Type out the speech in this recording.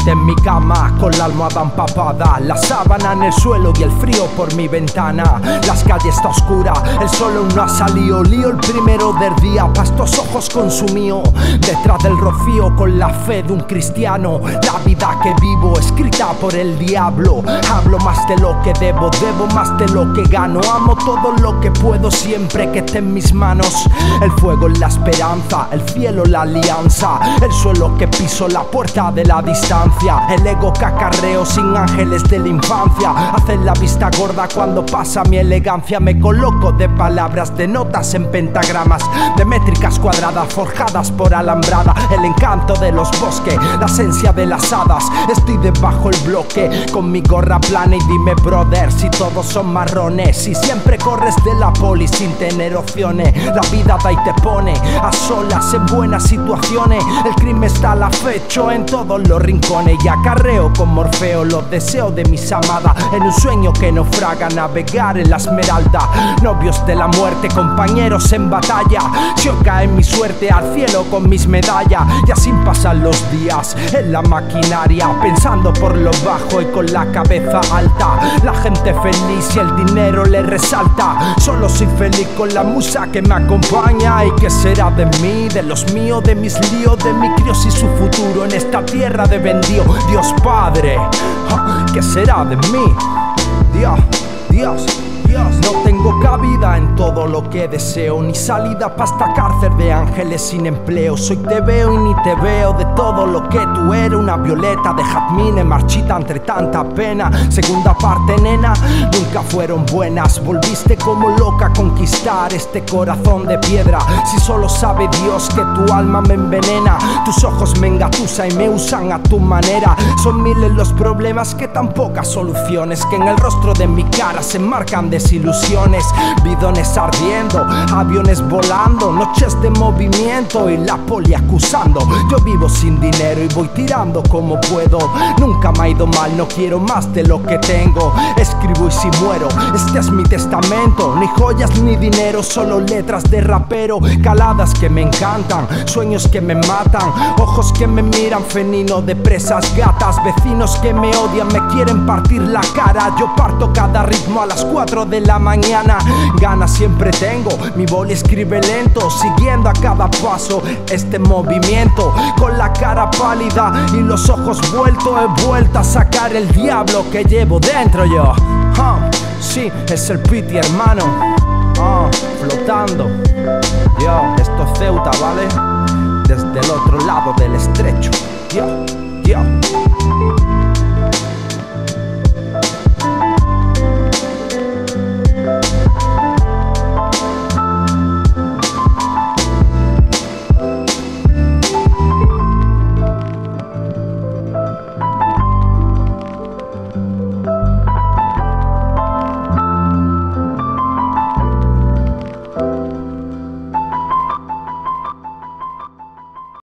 Muerte en mi cama, con la almohada empapada, la sábana en el suelo y el frío por mi ventana. Las calles está oscura, el sol aún no ha salido. Lío el primero del día, pa' estos ojos consumío. Detrás del rocío con la fe de un cristiano. La vida que vivo, escrita por el diablo. Hablo más de lo que debo, debo más de lo que gano. Amo todo lo que puedo siempre que esté en mis manos. El fuego es la esperanza, el cielo la alianza. El suelo que piso, la puerta de la distancia. El ego que acarreo sin ángeles de la infancia. Hacen la vista gorda cuando pasa mi elegancia. Me coloco de palabras, de notas en pentagramas, de métricas cuadradas forjadas por alambrada. El encanto de los bosques, la esencia de las hadas. Estoy debajo el bloque con mi gorra plana. Y dime brother, si todos son marrones, si siempre corres de la poli sin tener opciones. La vida da y te pone a solas en buenas situaciones. El crimen está al acecho en todos los rincones. Y acarreo con Morfeo los deseos de mis amadas. En un sueño que naufraga, navegar en la esmeralda. Novios de la muerte, compañeros en batalla. Si os cae mi suerte al cielo con mis medallas. Y así pasan los días en la maquinaria, pensando por lo bajo y con la cabeza alta. La gente feliz y el dinero le resalta. Solo soy feliz con la musa que me acompaña. ¿Y qué será de mí, de los míos, de mis líos, de mi críos y su futuro en esta tierra de bendío? Dios Padre, ¿qué será de mí? Dios, Dios, Dios. No tengo cabida en todo lo que deseo, ni salida pa' esta cárcel de ángeles sin empleo. Soy te veo y ni te veo de todo lo que tú eres. Una violeta de jazmines marchita entre tanta pena. Segunda parte, nena, nunca fueron buenas. Volviste como loca a conquistar este corazón de piedra. Si solo sabe Dios que tu alma me envenena. Tus ojos me engatusan y me usan a tu manera. Son miles los problemas que tan pocas soluciones, que en el rostro de mi cara se marcan desilusiones. Bidones ardiendo, aviones volando, noches de movimiento y la poli acusando. Yo vivo sin dinero y voy tirando como puedo. Nunca me ha ido mal, no quiero más de lo que tengo. Escribo y si muero, este es mi testamento. Ni joyas ni dinero, solo letras de rapero. Caladas que me encantan, sueños que me matan, ojos que me miran fenino de presas gatas. Vecinos que me odian, me quieren partir la cara. Yo parto cada ritmo a las 4 de la mañana. Ganas siempre tengo, mi boli escribe lento, siguiendo a cada paso este movimiento. Con la cara pálida y los ojos vueltos, he vuelto a sacar el diablo que llevo dentro yo. Sí, es el Piti, hermano. Flotando. Yo, esto es Ceuta, ¿vale? Desde el otro lado del estrecho. Yo.